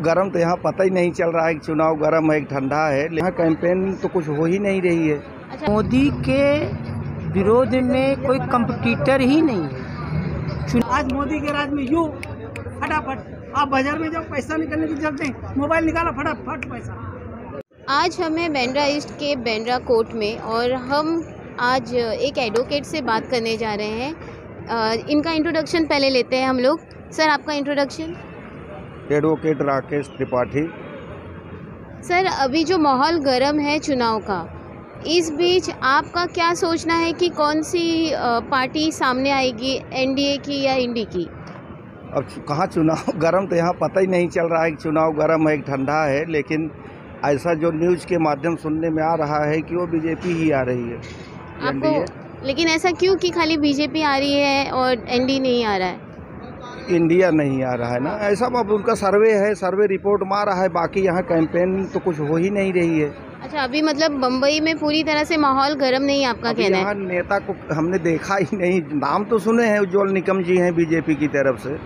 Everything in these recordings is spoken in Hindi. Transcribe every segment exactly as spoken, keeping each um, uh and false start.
गरम तो यहाँ पता ही नहीं चल रहा है कि चुनाव गरम है कि ठंडा है। यहाँ कैंपेन तो कुछ हो ही नहीं रही है। अच्छा, मोदी के विरोध में कोई कंपटीटर ही नहीं है। आज मोदी के राज में यूँ फटाफट आप बाजार में जाओ, पैसा निकलने की जरूरत नहीं, मोबाइल निकाला फटाफट पैसा। आज हमें बांद्रा ईस्ट के बांद्रा कोर्ट में और हम आज एक एडवोकेट से बात करने जा रहे हैं। इनका इंट्रोडक्शन पहले लेते हैं हम लोग। सर, आपका introduction. Advocate Rakesh Tripathi. Sir, अभी जो माहौल गर्म है चुनाव का, इस बीच आपका क्या सोचना है कि कौन सी पार्टी सामने आएगी, एनडीए की या इंडी की? अब कहाँ चुनाव गरम तो यहाँ पता ही नहीं चल रहा है कि चुनाव गरम है कि ठंडा है। लेकिन ऐसा जो न्यूज़ के माध्यम सुनने में आ रहा है कि वो बीजेपी ही आ रही है। आपको लेकिन ऐसा क्यों कि खाली बीजेपी आ रही है और एनडी नहीं आ रहा है? इंडिया नहीं आ रहा है ना, ऐसा अब उनका सर्वे है, सर्वे रिपोर्ट में आ रहा है। बाकी यहाँ कैंपेन तो कुछ हो ही नहीं रही है। अच्छा, अभी मतलब बम्बई में पूरी तरह से माहौल गर्म नहीं है, आपका कहना है? यहाँ नेता को हमने देखा ही नहीं। नाम तो सुने हैं, उज्ज्वल निकम जी हैं बीजेपी की तरफ से,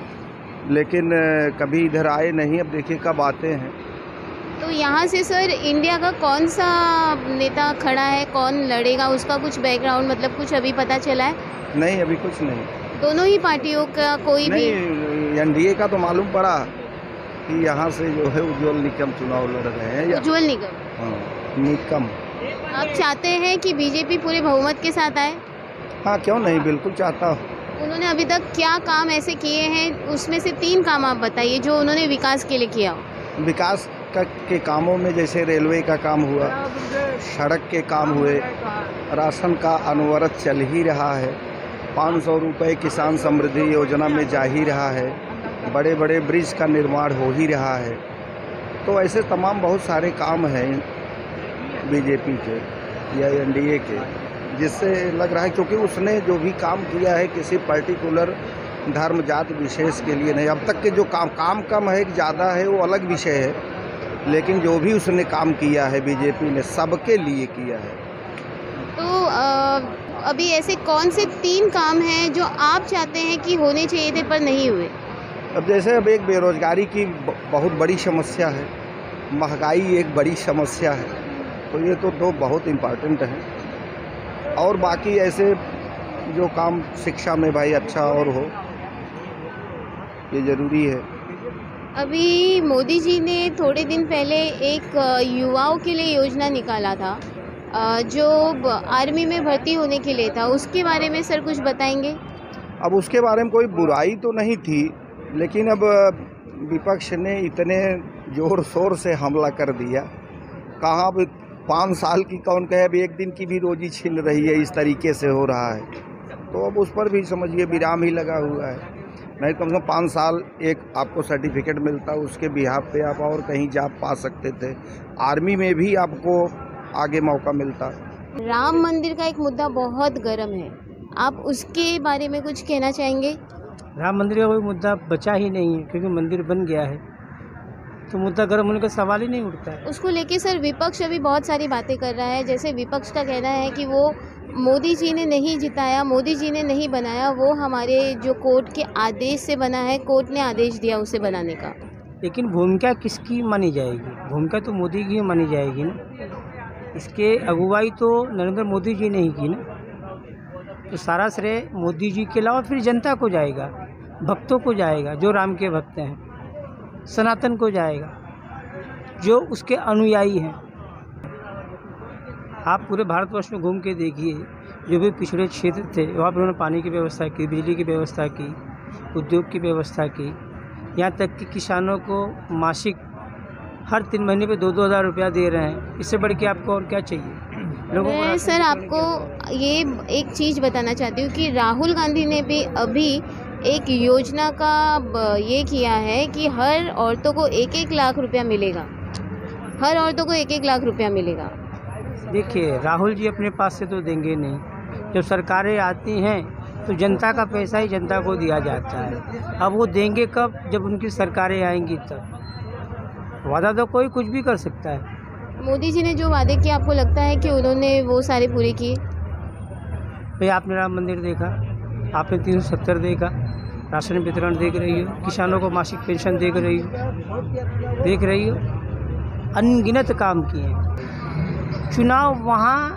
लेकिन कभी इधर आए नहीं। अब देखिए कब आते हैं। तो यहाँ से सर इंडिया का कौन सा नेता खड़ा है, कौन लड़ेगा, उसका कुछ बैकग्राउंड मतलब कुछ अभी पता चला है? नहीं, अभी कुछ नहीं। दोनों ही पार्टियों का कोई भी? एनडीए का तो मालूम पड़ा कि यहाँ से जो है उज्ज्वल निकम चुनाव लड़ रहे हैं। उज्ज्वल निकम? हाँ, निकम। आप चाहते हैं कि बीजेपी पूरे बहुमत के साथ आए? हाँ, क्यों नहीं, बिल्कुल चाहता हूँ। उन्होंने अभी तक क्या काम ऐसे किए हैं, उसमें से तीन काम आप बताइए जो उन्होंने विकास के लिए किया हो। विकास का के कामों में जैसे रेलवे का काम हुआ, सड़क के काम हुए, राशन का अनवरत चल ही रहा है, पाँच सौ रुपये किसान समृद्धि योजना में जा ही रहा है, बड़े बड़े ब्रिज का निर्माण हो ही रहा है। तो ऐसे तमाम बहुत सारे काम हैं बीजेपी के या एनडीए के, जिससे लग रहा है क्योंकि उसने जो भी काम किया है किसी पर्टिकुलर धर्म जाति विशेष के लिए नहीं। अब तक के जो काम काम कम है कि ज़्यादा है वो अलग विषय है, लेकिन जो भी उसने काम किया है बीजेपी ने सबके लिए किया है। तो आ, अभी ऐसे कौन से तीन काम हैं जो आप चाहते हैं कि होने चाहिए थे पर नहीं हुए? अब जैसे अब एक बेरोजगारी की बहुत बड़ी समस्या है, महंगाई एक बड़ी समस्या है, तो ये तो दो बहुत इम्पॉर्टेंट हैं। और बाकी ऐसे जो काम शिक्षा में भाई अच्छा और हो, ये ज़रूरी है। अभी मोदी जी ने थोड़े दिन पहले एक युवाओं के लिए योजना निकाला था जो आर्मी में भर्ती होने के लिए था, उसके बारे में सर कुछ बताएंगे? अब उसके बारे में कोई बुराई तो नहीं थी, लेकिन अब विपक्ष ने इतने ज़ोर शोर से हमला कर दिया। कहाँ अब पाँच साल की कौन कहे, अब एक दिन की भी रोजी छीन रही है, इस तरीके से हो रहा है। तो अब उस पर भी समझिए विराम ही लगा हुआ है। नहीं, कम से कम पाँच साल एक आपको सर्टिफिकेट मिलता, उसके बिहाफ पे आप और कहीं जा पा सकते थे। आर्मी में भी आपको आगे मौका मिलता। राम मंदिर का एक मुद्दा बहुत गर्म है, आप उसके बारे में कुछ कहना चाहेंगे? राम मंदिर का कोई मुद्दा बचा ही नहीं है, क्योंकि मंदिर बन गया है, तो मुद्दा गर्म होने का सवाल ही नहीं उठता है। उसको लेके सर विपक्ष अभी बहुत सारी बातें कर रहा है। जैसे विपक्ष का कहना है कि वो मोदी जी ने नहीं जिताया, मोदी जी ने नहीं बनाया, वो हमारे जो कोर्ट के आदेश से बना है, कोर्ट ने आदेश दिया उसे बनाने का। लेकिन भूमिका किसकी मानी जाएगी? भूमिका तो मोदी की मानी जाएगी ना। इसके अगुवाई तो नरेंद्र मोदी जी ने ही की ना, तो सारा श्रेय मोदी जी के अलावा फिर जनता को जाएगा, भक्तों को जाएगा, जो राम के भक्त हैं, सनातन को जाएगा, जो उसके अनुयायी हैं। आप पूरे भारतवर्ष में घूम के देखिए, जो भी पिछड़े क्षेत्र थे वहाँ पर उन्होंने पानी की व्यवस्था की, बिजली की व्यवस्था की, उद्योग की व्यवस्था की, यहाँ तक कि किसानों को मासिक हर तीन महीने पे दो दो हज़ार रुपया दे रहे हैं। इससे बढ़ के आपको और क्या चाहिए लोगों को? सर, आपको ये एक चीज़ बताना चाहती हूँ कि राहुल गांधी ने भी अभी एक योजना का ये किया है कि हर औरतों को एक एक लाख रुपया मिलेगा, हर औरतों को एक एक लाख रुपया मिलेगा। देखिए, राहुल जी अपने पास से तो देंगे नहीं। जब सरकारें आती हैं तो जनता का पैसा ही जनता को दिया जाता है। अब वो देंगे कब? जब उनकी सरकारें आएंगी तब। वादा तो कोई कुछ भी कर सकता है। मोदी जी ने जो वादे किए, आपको लगता है कि उन्होंने वो सारे पूरे किए? भाई, आपने राम मंदिर देखा, आपने तीन सौ सत्तर देखा, राशन वितरण देख रही हो, किसानों को मासिक पेंशन देख रही हो, देख रही हो, अनगिनत काम किए। चुनाव वहाँ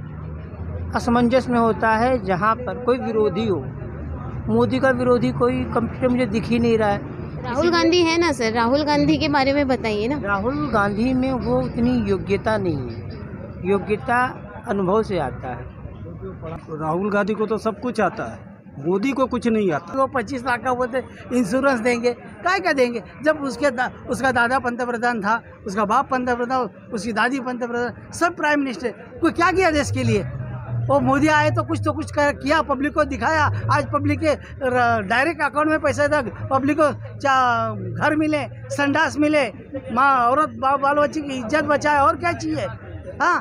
असमंजस में होता है जहाँ पर कोई विरोधी हो। मोदी का विरोधी कोई कंप्यूटर मुझे दिख ही नहीं रहा है। राहुल गांधी है ना सर, राहुल गांधी के बारे में बताइए ना। राहुल गांधी में वो उतनी योग्यता नहीं है, योग्यता अनुभव से आता है। राहुल गांधी को तो सब कुछ आता है, मोदी को कुछ नहीं आता। वो पच्चीस लाख का बोलते इंश्योरेंस देंगे, काय का देंगे जब उसके दा, उसका दादा पंतप्रधान था, उसका बाप पंतप्रधान, उसकी दादी पंतप्रधान, सब प्राइम मिनिस्टर। कोई क्या किया देश के लिए? वो मोदी आए तो कुछ तो कुछ कर, किया, पब्लिक को दिखाया। आज पब्लिक के डायरेक्ट अकाउंट में पैसा था, पब्लिक को घर मिले, संडास मिले, माँ औरत बाल बच्चे की इज्जत बचाए, और क्या चाहिए? हाँ,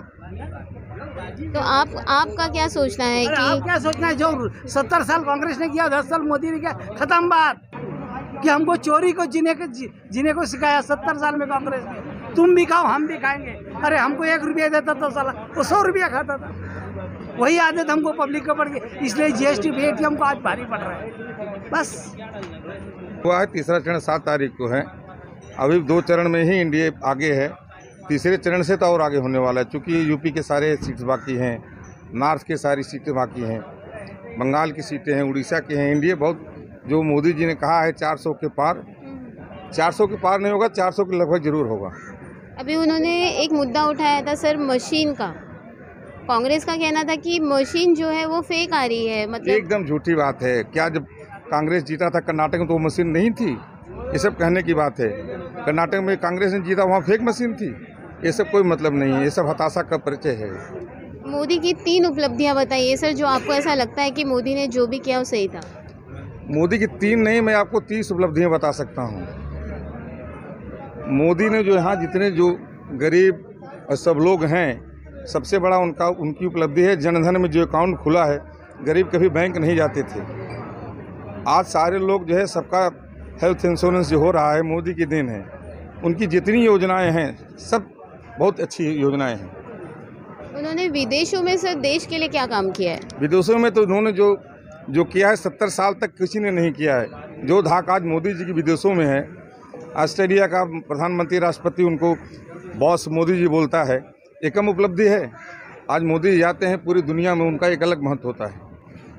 तो आप आपका क्या सोचना है अरे कि आप क्या सोचना है? जो सत्तर साल कांग्रेस ने किया, दस साल मोदी ने किया, खत्म बात। कि हमको चोरी को जीने को जी, जीने को सिखाया सत्तर साल में कांग्रेस ने। तुम भी खाओ, हम भी खाएंगे। अरे हमको एक रुपया देता तो साला वो सौ रुपया खाता था। वही आदत हमको पब्लिक को पड़ गई, इसलिए जीएसटी वेट हमको आज भारी पड़ रहा है। बस हुआ है, तीसरा चरण सात तारीख को है। अभी दो चरण में ही इंडिया आगे है, तीसरे चरण से तो और आगे होने वाला है। चूँकि यूपी के सारे सीट्स बाकी हैं, नॉर्थ के सारी सीटें बाकी हैं, बंगाल की सीटें हैं, उड़ीसा के हैं। इंडिया बहुत, जो मोदी जी ने कहा है चार सौ के पार, चार सौ के पार नहीं होगा, चार सौ के लगभग जरूर होगा। अभी उन्होंने एक मुद्दा उठाया था सर, मशीन का। कांग्रेस का कहना था कि मशीन जो है वो फेक आ रही है, मतलब एकदम झूठी बात है। क्या जब कांग्रेस जीता था कर्नाटक में तो वो मशीन नहीं थी? ये सब कहने की बात है। कर्नाटक में कांग्रेस ने जीता, वहाँ फेक मशीन थी? ये सब कोई मतलब नहीं है, ये सब हताशा का परिचय है। मोदी की तीन उपलब्धियां बताइए सर, जो आपको ऐसा लगता है कि मोदी ने जो भी किया वो सही था। मोदी की तीन नहीं, मैं आपको तीस उपलब्धियां बता सकता हूं। मोदी ने जो यहाँ जितने जो गरीब और सब लोग हैं, सबसे बड़ा उनका उनकी उपलब्धि है जनधन में जो अकाउंट खुला है। गरीब कभी बैंक नहीं जाते थे, आज सारे लोग जो है, सबका हेल्थ इंश्योरेंस जो हो रहा है मोदी की देन है। उनकी जितनी योजनाएं हैं सब बहुत अच्छी योजनाएं हैं। उन्होंने विदेशों में सर देश के लिए क्या काम किया है? विदेशों में तो उन्होंने जो जो किया है सत्तर साल तक किसी ने नहीं किया है। जो धाक आज मोदी जी की विदेशों में है, ऑस्ट्रेलिया का प्रधानमंत्री राष्ट्रपति उनको बॉस मोदी जी बोलता है, एकम उपलब्धि है। आज मोदी जी जाते हैं पूरी दुनिया में, उनका एक अलग महत्व होता है।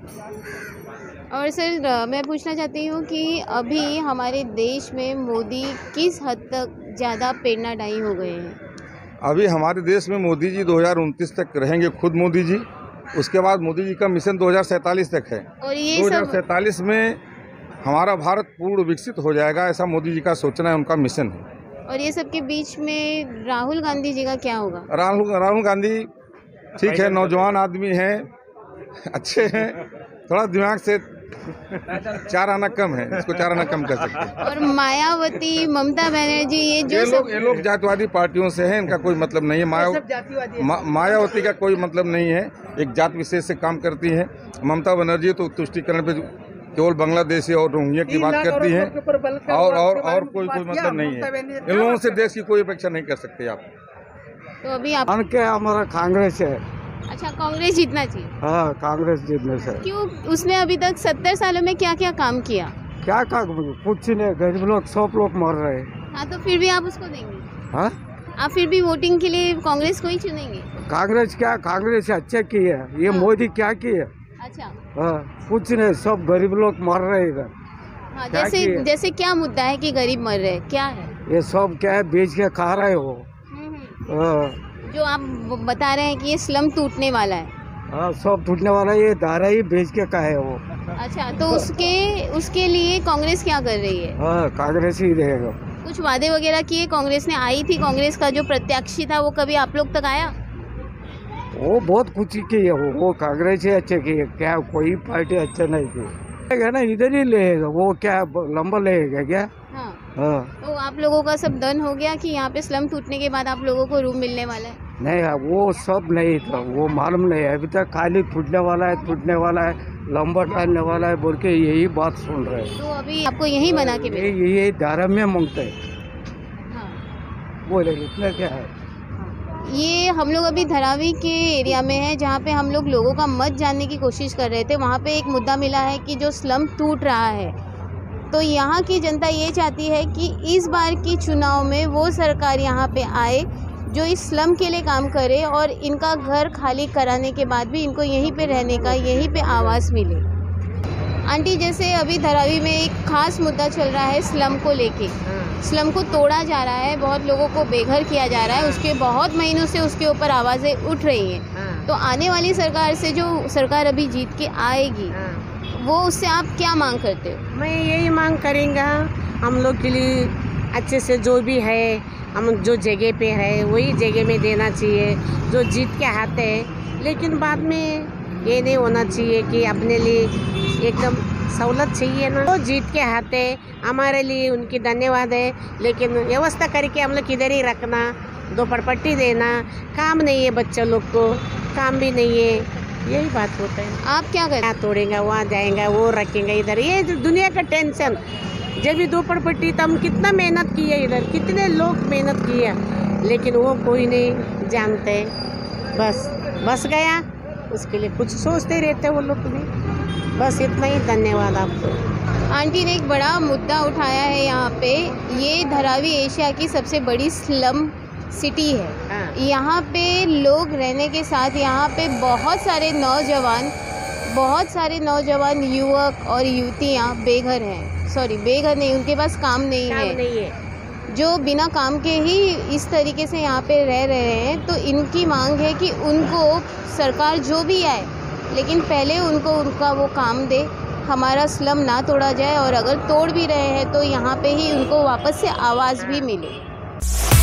और सर मैं पूछना चाहती हूँ कि अभी हमारे देश में मोदी किस हद तक ज़्यादा प्रेरणादायी हो गए हैं? अभी हमारे देश में मोदी जी दो हज़ार उनतीस तक रहेंगे, खुद मोदी जी। उसके बाद मोदी जी का मिशन दो हज़ार सैंतालीस तक है। और ये दो हज़ार सब सैंतालीस में हमारा भारत पूर्ण विकसित हो जाएगा, ऐसा मोदी जी का सोचना है, उनका मिशन है। और ये सब के बीच में राहुल गांधी जी का क्या होगा? राहुल राहुल गांधी ठीक है, नौजवान आदमी हैं, अच्छे हैं, थोड़ा दिमाग से चार आना कम है, इसको चार आना कम कर सकते हैं। और मायावती, ममता बनर्जी, ये जो ये सब लोग ये लोग जातिवादी पार्टियों से हैं, इनका कोई मतलब नहीं है। माया मा, मायावती का कोई मतलब नहीं है, एक जात विशेष से काम करती है। ममता बनर्जी तो तुष्टीकरण पे केवल बांग्लादेशी और रोहिंग्या की बात करती हैं, और और और कोई कोई मतलब नहीं है। इन लोगों से देश की कोई अपेक्षा नहीं कर सकते आप। तो अभी आप के हमारा कांग्रेस है। अच्छा, कांग्रेस जीतना चाहिए? हाँ, कांग्रेस जीतने से। क्यों? उसने अभी तक सत्तर सालों में क्या क्या काम किया? क्या काम? कुछ नहीं, गरीब लोग सब लोग मर रहे हैं। हाँ, तो फिर भी आप उसको देंगे? हाँ, आप फिर भी वोटिंग के लिए कांग्रेस को ही चुनेंगे? कांग्रेस क्या, कांग्रेस अच्छे की है। ये हाँ। मोदी क्या किए? अच्छा, हाँ, कुछ नहीं, सब गरीब लोग मर रहे हैं इधर। हाँ, क्या जैसे किए? जैसे क्या मुद्दा है कि गरीब मर रहे हैं, क्या है? ये सब क्या है, बेच के खा रहे हो। हम्म, हम्म। हाँ, जो आप बता रहे हैं कि ये स्लम टूटने वाला है। हाँ, सब टूटने वाला, ये दारा ही बेच के का है वो। अच्छा, तो उसके उसके लिए कांग्रेस क्या कर रही है? हाँ, कांग्रेस ही रहेगा। कुछ वादे वगैरह किए कांग्रेस ने? आई थी कांग्रेस का जो प्रत्याशी था, वो कभी आप लोग तक आया? वो बहुत कुछ की है, वो वो कांग्रेस ही अच्छे की है। क्या कोई पार्टी अच्छा नहीं की ना, इधर ही लेगा वो। क्या लंबा लेगा क्या? हाँ। हाँ, तो आप लोगों का सब डन हो गया कि यहाँ पे स्लम टूटने के बाद आप लोगों को रूम मिलने वाला है? नहीं, वो सब नहीं था, वो मालूम नहीं है। अभी तक खाली टूटने वाला है, टूटने वाला है, लंबा डालने वाला है बोल के यही बात सुन रहे हैं। तो अभी आपको यही बना के मिले? ये यही दारा में मांगते हैं। हाँ। बोले इतना क्या है? ये हम लोग अभी धरावी के एरिया में है, जहाँ पे हम लोग लोगों का मत जानने की कोशिश कर रहे थे। वहाँ पे एक मुद्दा मिला है कि जो स्लम टूट रहा है तो यहाँ की जनता ये चाहती है कि इस बार की चुनाव में वो सरकार यहाँ पे आए जो इस स्लम के लिए काम करे और इनका घर खाली कराने के बाद भी इनको यहीं पे रहने का, यहीं पे आवास मिले। आंटी, जैसे अभी धारावी में एक खास मुद्दा चल रहा है स्लम को लेके। स्लम को तोड़ा जा रहा है, बहुत लोगों को बेघर किया जा रहा है, उसके बहुत महीनों से उसके ऊपर आवाज़ें उठ रही हैं। तो आने वाली सरकार से जो सरकार अभी जीत के आएगी, वो उससे आप क्या मांग करते हो? मैं यही मांग करेंगे हम लोग के लिए अच्छे से जो भी है, हम जो जगह पे है वही जगह में देना चाहिए जो जीत के हाथ है। लेकिन बाद में ये नहीं होना चाहिए कि अपने लिए एकदम सहूलत चाहिए ना। तो जीत के हाथ है, हमारे लिए उनकी धन्यवाद है, लेकिन व्यवस्था करके हम लोग इधर ही रखना, दो पटपट्टी देना, काम नहीं है बच्चे लोग को, काम भी नहीं है, यही बात होता है। आप क्या करें? यहाँ तोड़ेंगे, वहाँ जाएंगे, वो रखेंगे इधर, ये जो दुनिया का टेंशन। जब भी दो पटपट्टी तो हम कितना मेहनत किए इधर, कितने लोग मेहनत किए, लेकिन वो कोई नहीं जानते। बस बस गया, उसके लिए कुछ सोचते रहते वो लोग भी। बस इतना ही, धन्यवाद आपको। आंटी ने एक बड़ा मुद्दा उठाया है यहाँ पे। ये धारावी एशिया की सबसे बड़ी स्लम सिटी है। हाँ। यहाँ पे लोग रहने के साथ यहाँ पे बहुत सारे नौजवान बहुत सारे नौजवान युवक और युवतियाँ बेघर हैं। सॉरी, बेघर नहीं, उनके पास काम नहीं काम है, नहीं है, जो बिना काम के ही इस तरीके से यहाँ पे रह रहे हैं। तो इनकी मांग है कि उनको सरकार जो भी आए, लेकिन पहले उनको उनका वो काम दे, हमारा स्लम ना तोड़ा जाए, और अगर तोड़ भी रहे हैं तो यहाँ पे ही उनको वापस से आवाज़ भी मिले।